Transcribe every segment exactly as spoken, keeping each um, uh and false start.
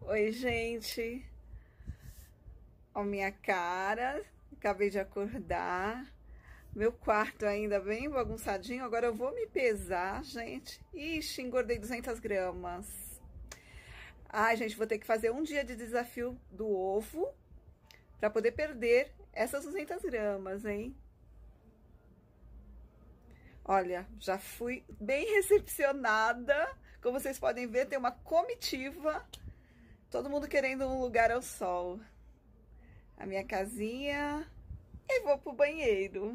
Oi, gente. Ó, minha cara. Acabei de acordar. Meu quarto ainda bem bagunçadinho. Agora eu vou me pesar, gente. Ixi, engordei duzentas gramas. Ai, gente, vou ter que fazer um dia de desafio do ovo para poder perder essas duzentas gramas, hein? Olha, já fui bem recepcionada. Como vocês podem ver, tem uma comitiva. Todo mundo querendo um lugar ao sol. A minha casinha. E vou pro banheiro.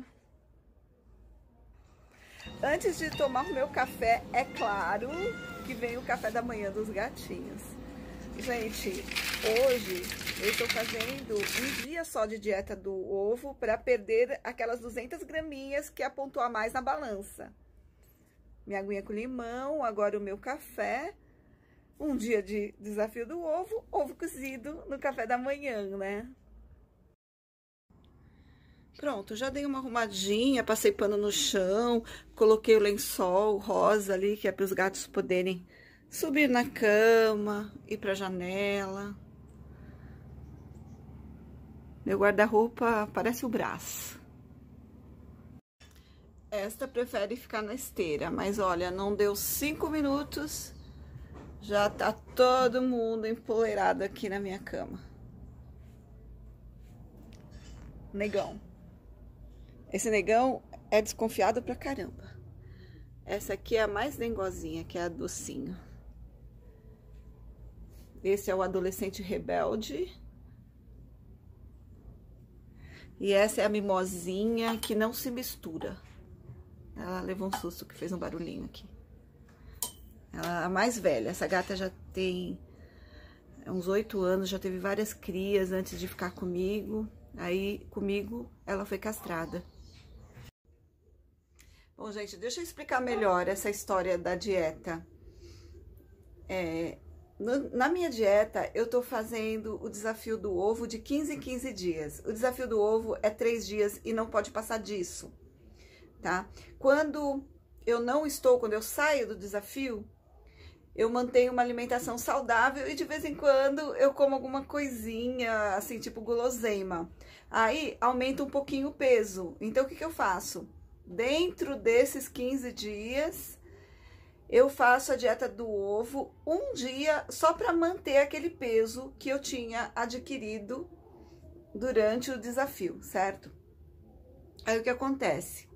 Antes de tomar o meu café, é claro que vem o café da manhã dos gatinhos. Gente, hoje eu estou fazendo um dia só de dieta do ovo para perder aquelas duzentas graminhas que apontou a mais na balança. Minha aguinha com limão, agora o meu café. Um dia de desafio do ovo, ovo cozido no café da manhã, né? Pronto, já dei uma arrumadinha, passei pano no chão, coloquei o lençol rosa ali, que é para os gatos poderem subir na cama, ir para a janela. Meu guarda-roupa parece o braço. Esta prefere ficar na esteira, mas olha, não deu cinco minutos, já tá todo mundo empoleirado aqui na minha cama. Negão. Esse negão é desconfiado pra caramba. Essa aqui é a mais dengozinha, que é a docinho. Esse é o adolescente rebelde. E essa é a mimosinha, que não se mistura. Ela levou um susto, que fez um barulhinho aqui. Ela é a mais velha. Essa gata já tem uns oito anos, já teve várias crias antes de ficar comigo. Aí, comigo, ela foi castrada. Bom, gente, deixa eu explicar melhor essa história da dieta. É, no, na minha dieta, eu tô fazendo o desafio do ovo de quinze em quinze dias. O desafio do ovo é três dias e não pode passar disso, tá? Quando eu não estou, quando eu saio do desafio, eu mantenho uma alimentação saudável e de vez em quando eu como alguma coisinha, assim, tipo guloseima. Aí, aumenta um pouquinho o peso. Então, o que que eu faço? Dentro desses quinze dias, eu faço a dieta do ovo um dia só para manter aquele peso que eu tinha adquirido durante o desafio, certo? Aí, o que acontece?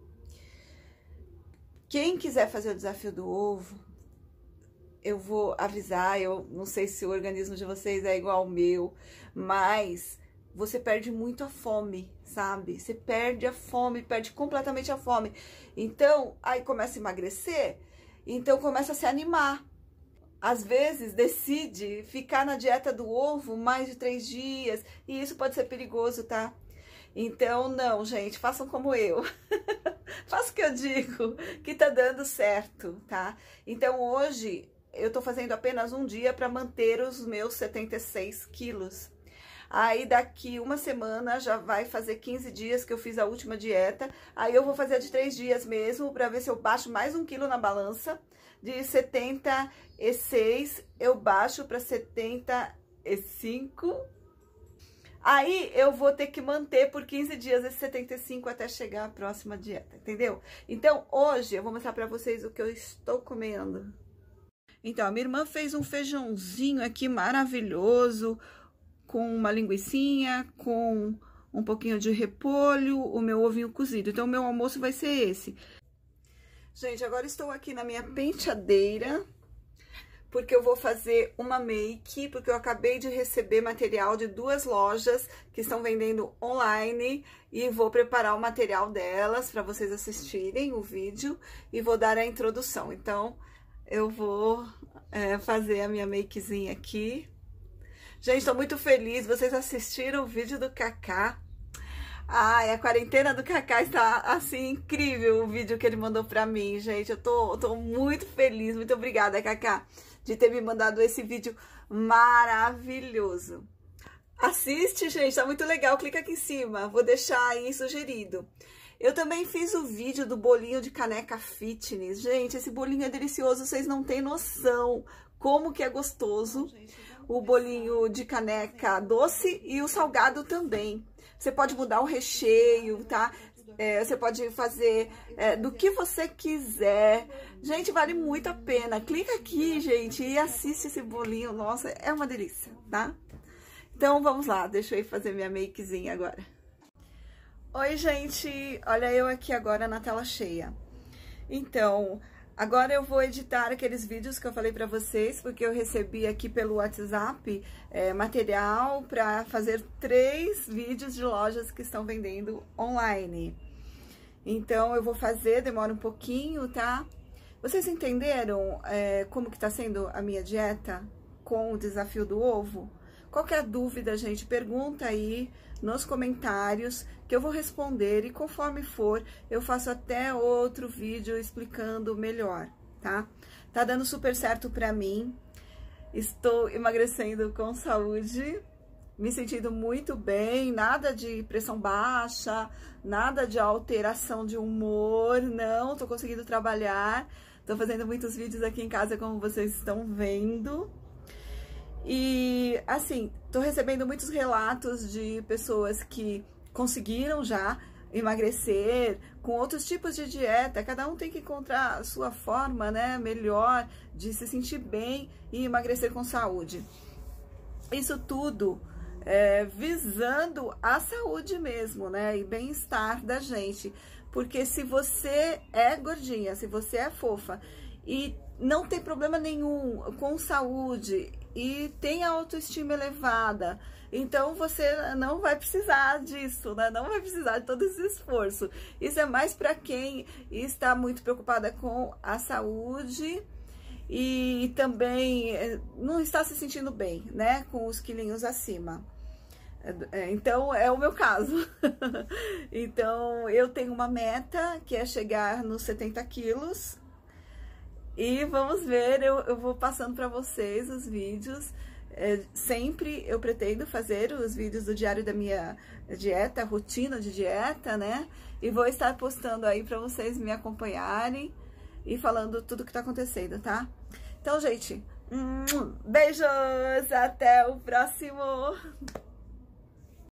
Quem quiser fazer o desafio do ovo, eu vou avisar, eu não sei se o organismo de vocês é igual ao meu, mas você perde muito a fome, sabe? Você perde a fome, perde completamente a fome. Então, aí começa a emagrecer, então começa a se animar. Às vezes, decide ficar na dieta do ovo mais de três dias, e isso pode ser perigoso, tá? Então, não, gente, façam como eu. Faça o que eu digo, que tá dando certo, tá? Então, hoje, eu tô fazendo apenas um dia para manter os meus setenta e seis quilos. Aí, daqui uma semana, já vai fazer quinze dias que eu fiz a última dieta. Aí, eu vou fazer a de três dias mesmo, para ver se eu baixo mais um quilo na balança. De setenta e seis, eu baixo para setenta e cinco. Aí, eu vou ter que manter por quinze dias esse setenta e cinco até chegar à próxima dieta, entendeu? Então, hoje, eu vou mostrar para vocês o que eu estou comendo. Então, a minha irmã fez um feijãozinho aqui maravilhoso, com uma linguicinha, com um pouquinho de repolho, o meu ovinho cozido. Então, o meu almoço vai ser esse. Gente, agora estou aqui na minha penteadeira, porque eu vou fazer uma make, porque eu acabei de receber material de duas lojas que estão vendendo online e vou preparar o material delas para vocês assistirem o vídeo e vou dar a introdução. Então, eu vou é, fazer a minha makezinha aqui. Gente, tô muito feliz. Vocês assistiram o vídeo do Kaká? Ai, a quarentena do Kaká está, assim, incrível o vídeo que ele mandou pra mim, gente. Eu tô, tô muito feliz. Muito obrigada, Kaká, de ter me mandado esse vídeo maravilhoso. Assiste, gente, tá muito legal. Clica aqui em cima, vou deixar aí sugerido. Eu também fiz o vídeo do bolinho de caneca fitness. Gente, esse bolinho é delicioso, vocês não têm noção como que é gostoso. o bolinho de caneca doce e o salgado também. Você pode mudar o recheio, tá? É, você pode fazer é, do que você quiser. Gente, vale muito a pena. Clica aqui, gente, e assiste esse bolinho. Nossa, é uma delícia, tá? Então, vamos lá. Deixa eu ir fazer minha makezinha agora. Oi, gente. Olha eu aqui agora na tela cheia. Então, agora eu vou editar aqueles vídeos que eu falei pra vocês, porque eu recebi aqui pelo WhatsApp é, material pra fazer três vídeos de lojas que estão vendendo online. Então, eu vou fazer, demora um pouquinho, tá? Vocês entenderam é, como que tá sendo a minha dieta com o desafio do ovo? Qualquer dúvida, gente, pergunta aí nos comentários que eu vou responder e conforme for, eu faço até outro vídeo explicando melhor, tá? Tá dando super certo pra mim, estou emagrecendo com saúde, me sentindo muito bem, nada de pressão baixa, nada de alteração de humor, não, tô conseguindo trabalhar, tô fazendo muitos vídeos aqui em casa como vocês estão vendo. E, assim, tô recebendo muitos relatos de pessoas que conseguiram já emagrecer com outros tipos de dieta. Cada um tem que encontrar a sua forma, né, melhor de se sentir bem e emagrecer com saúde. Isso tudo é, visando a saúde mesmo, né, e bem-estar da gente. Porque se você é gordinha, se você é fofa e não tem problema nenhum com saúde e tem a autoestima elevada, então você não vai precisar disso, né? Não vai precisar de todo esse esforço. Isso é mais para quem está muito preocupada com a saúde e também não está se sentindo bem, né? Com os quilinhos acima. Então, é o meu caso. Então, eu tenho uma meta que é chegar nos setenta quilos. E vamos ver, eu, eu vou passando para vocês os vídeos. É, sempre eu pretendo fazer os vídeos do diário da minha dieta, rotina de dieta, né? E vou estar postando aí para vocês me acompanharem e falando tudo que tá acontecendo, tá? Então, gente, beijos! Até o próximo!